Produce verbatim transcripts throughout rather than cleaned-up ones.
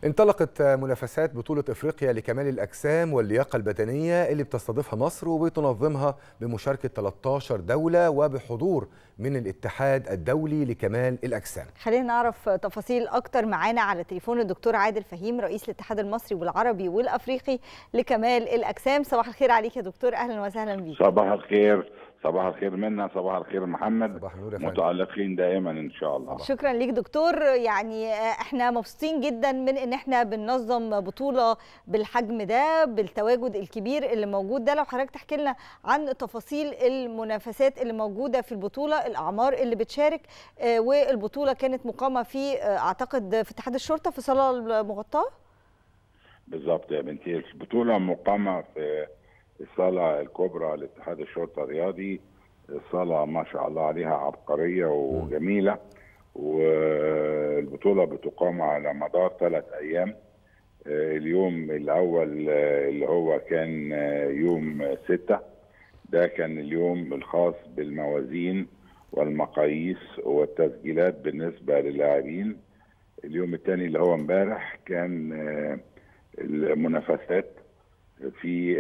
انطلقت منافسات بطولة افريقيا لكمال الاجسام واللياقة البدنية اللي بتستضيفها مصر وبتنظمها بمشاركة ثلاثة عشر دولة وبحضور من الاتحاد الدولي لكمال الاجسام. خلينا نعرف تفاصيل اكتر. معانا على تليفون الدكتور عادل فهيم رئيس الاتحاد المصري والعربي والافريقي لكمال الاجسام. صباح الخير عليك يا دكتور، اهلا وسهلا بيك. صباح الخير. صباح الخير منا، صباح الخير محمد. صباح النور يا فندم. متألقين دائما ان شاء الله. شكرا ليك دكتور. يعني احنا مبسوطين جدا من ان احنا بننظم بطوله بالحجم ده بالتواجد الكبير اللي موجود ده. لو حضرتك تحكي لنا عن تفاصيل المنافسات اللي موجوده في البطوله، الاعمار اللي بتشارك، والبطوله كانت مقامه في اعتقد في اتحاد الشرطه في صاله المغطاه. بالظبط يا بنتي، البطوله مقامه في الصالة الكبرى لاتحاد الشرطة الرياضي. الصالة ما شاء الله عليها عبقرية وجميلة، والبطولة بتقام على مدار ثلاث أيام. اليوم الأول اللي هو كان يوم ستة، ده كان اليوم الخاص بالموازين والمقاييس والتسجيلات بالنسبة للاعبين. اليوم الثاني اللي هو امبارح كان المنافسات في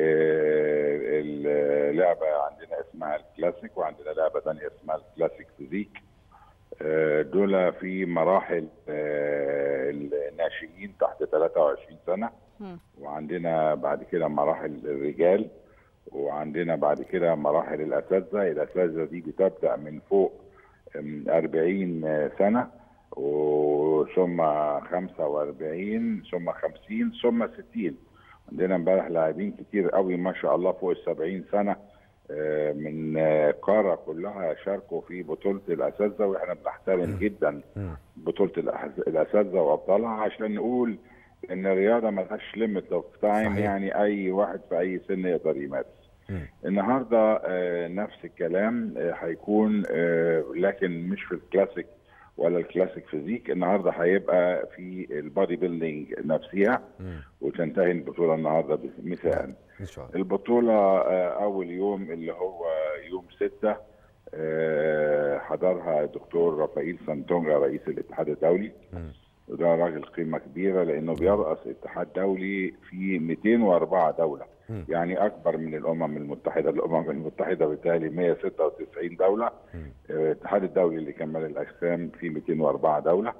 اللعبة عندنا اسمها الكلاسيك، وعندنا لعبة ثانية اسمها الكلاسيك فيزيك. دول في مراحل الناشئين تحت ثلاثة وعشرين سنة، وعندنا بعد كده مراحل الرجال، وعندنا بعد كده مراحل الأساتذة. الأساتذة دي بتبدأ من فوق أربعين سنة، وثم خمسة وأربعين، ثم خمسين، ثم ستين. عندنا امبارح لاعبين كتير قوي ما شاء الله فوق السبعين سنة من قارة كلها شاركوا في بطولة الأساتذة، واحنا بنحترم جدا بطولة الأساتذة وأبطالها، عشان نقول إن الرياضة ملهاش ليميت اوف تايم، يعني أي واحد في أي سن يقدر يمارس. النهارده نفس الكلام هيكون، لكن مش في الكلاسيك ولا الكلاسيك فيزيك. النهارده هيبقى في البادي بيلدينج نفسها، وتنتهي البطوله النهارده مساء ان شاء الله. البطوله اول يوم اللي هو يوم ستة حضرها الدكتور رافائيل سانتونجا رئيس الاتحاد الدولي، وده راجل قيمه كبيره لانه بيرأس اتحاد دولي في مئتين وأربعة دوله، يعني اكبر من الامم المتحده. الامم المتحده بالتالي مئة وستة وتسعين دوله، الاتحاد الدولي لكمال الاجسام في مئتين وأربعة دوله.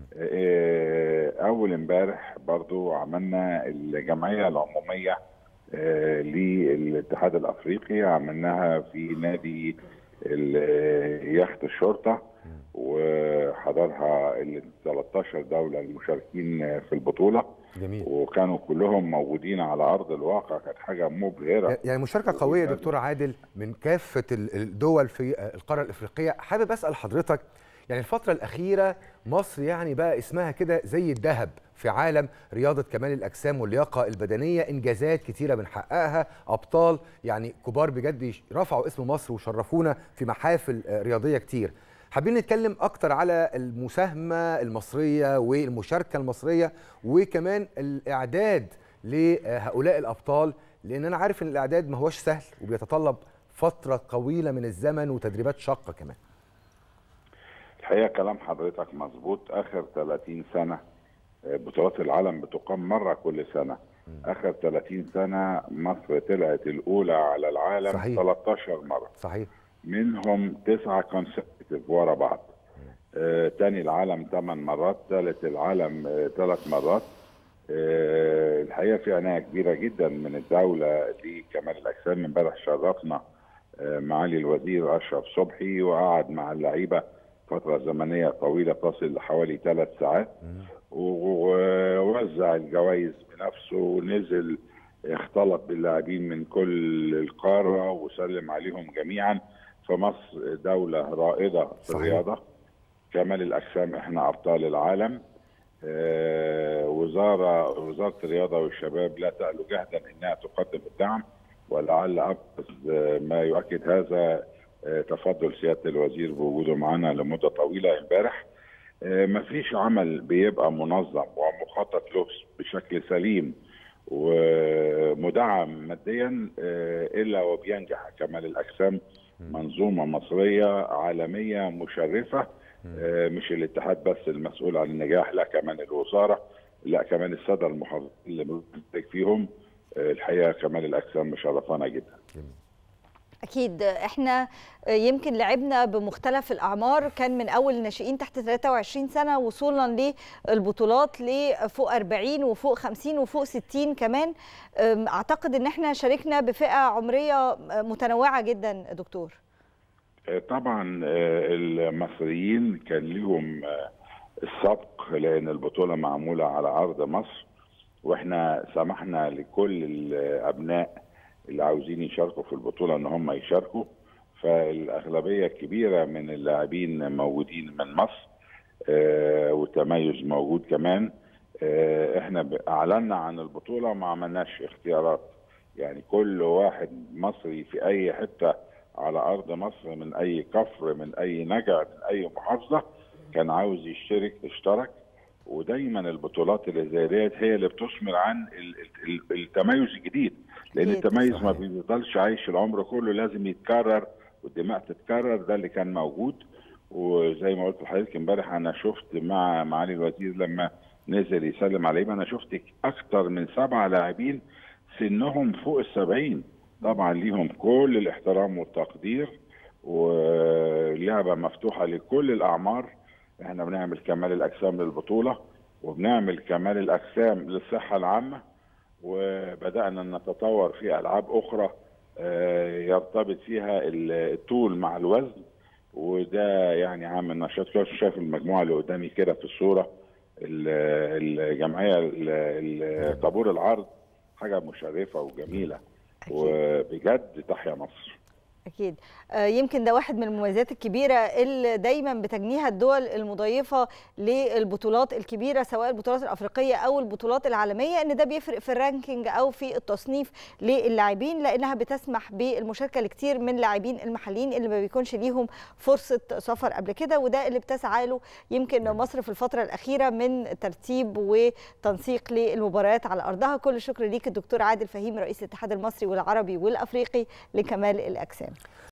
اول امبارح برضو عملنا الجمعيه العموميه للاتحاد الافريقي، عملناها في نادي يخت الشرطه، وحضرها ال ثلاثة عشر دوله المشاركين في البطوله. جميل. وكانوا كلهم موجودين على ارض الواقع، كانت حاجه مبهره، يعني مشاركه قويه دكتور عادل من كافه الدول في القاره الافريقيه. حابب اسال حضرتك، يعني الفتره الاخيره مصر يعني بقى اسمها كده زي الذهب في عالم رياضه كمال الاجسام واللياقه البدنيه، انجازات كتيره بنحققها، ابطال يعني كبار بجد رفعوا اسم مصر وشرفونا في محافل رياضيه كتير. حابين نتكلم اكتر على المساهمه المصريه والمشاركه المصريه، وكمان الاعداد لهؤلاء الابطال، لان انا عارف ان الاعداد ما هوش سهل وبيتطلب فتره طويله من الزمن وتدريبات شاقه كمان. الحقيقه كلام حضرتك مظبوط. اخر ثلاثين سنه بطولات العالم بتقام مره كل سنه. اخر ثلاثين سنه مصر طلعت الاولى على العالم. صحيح. ثلاثة عشر مره. صحيح. منهم تسعه كونسيكتيف ورا بعض. آه، تاني العالم ثمان مرات، ثالث العالم آه، ثلاث مرات. آه، الحقيقه في عنايه كبيره جدا من الدوله لكمال الاجسام. امبارح شرفنا آه، معالي الوزير اشرف صبحي، وقعد مع اللعيبه فتره زمنيه طويله تصل لحوالي ثلاث ساعات، ووزع الجوائز بنفسه، ونزل اختلط باللاعبين من كل القاره وسلم عليهم جميعا. فمصر دولة رائدة في الرياضة كمال الأجسام، احنا أبطال العالم. آه وزارة وزارة الرياضة والشباب لا تألو جهدا إنها تقدم الدعم، ولعل أبرز ما يؤكد هذا آه تفضل سيادة الوزير بوجوده معنا لمدة طويلة امبارح. آه مفيش عمل بيبقى منظم ومخطط له بشكل سليم ومدعم ماديا آه إلا وبينجح كمال الأجسام. منظومة مصرية عالمية مشرفة، مش الاتحاد بس المسؤول عن النجاح، لا كمان الوزارة لا كمان الساده المحافظين اللي بنشترك فيهم الحقيقه كمال الاجسام مشرفانا جدا. أكيد احنا يمكن لعبنا بمختلف الأعمار، كان من أول الناشئين تحت ثلاثة وعشرين سنة وصولا للبطولات لفوق أربعين وفوق خمسين وفوق ستين كمان. أعتقد أن احنا شاركنا بفئة عمرية متنوعة جدا دكتور. طبعا المصريين كان لهم السبق لأن البطولة معمولة على أرض مصر، واحنا سمحنا لكل الأبناء اللي عاوزين يشاركوا في البطولة ان هم يشاركوا، فالاغلبيه الكبيره من اللاعبين موجودين من مصر آه والتميز موجود كمان. آه احنا اعلنا عن البطوله وما عملناش اختيارات، يعني كل واحد مصري في اي حته على ارض مصر من اي كفر من اي نجع من اي محافظه كان عاوز يشترك اشترك. ودايما البطولات اللي زي ديت هي اللي بتثمر عن التميز الجديد، لان التميز ما بيفضلش عايش العمر كله، لازم يتكرر والدماء تتكرر. ده اللي كان موجود. وزي ما قلت لحضرتك امبارح انا شفت مع معالي الوزير لما نزل يسلم عليهم، انا شفت اكثر من سبعه لاعبين سنهم فوق السبعين، طبعا ليهم كل الاحترام والتقدير، واللعبه مفتوحه لكل الاعمار. احنا بنعمل كمال الاجسام للبطوله وبنعمل كمال الاجسام للصحه العامه، وبدانا نتطور في العاب اخرى يرتبط فيها الطول مع الوزن، وده يعني عامل نشاط كويس. شايف المجموعه اللي قدامي كده في الصوره، الجمعيه طابور العرض، حاجه مشرفه وجميله وبجد تحيا مصر. أكيد يمكن ده واحد من المميزات الكبيرة اللي دايما بتجنيها الدول المضيفة للبطولات الكبيرة سواء البطولات الأفريقية أو البطولات العالمية، إن ده بيفرق في الرانكينج أو في التصنيف للاعبين، لأنها بتسمح بالمشاركة لكتير من لاعبين المحليين اللي ما بيكونش ليهم فرصة سفر قبل كده، وده اللي بتسعى له يمكن مصر في الفترة الأخيرة من ترتيب وتنسيق للمباريات على أرضها. كل الشكر ليك الدكتور عادل فهيم رئيس الاتحاد المصري والعربي والأفريقي لكمال الأجسام.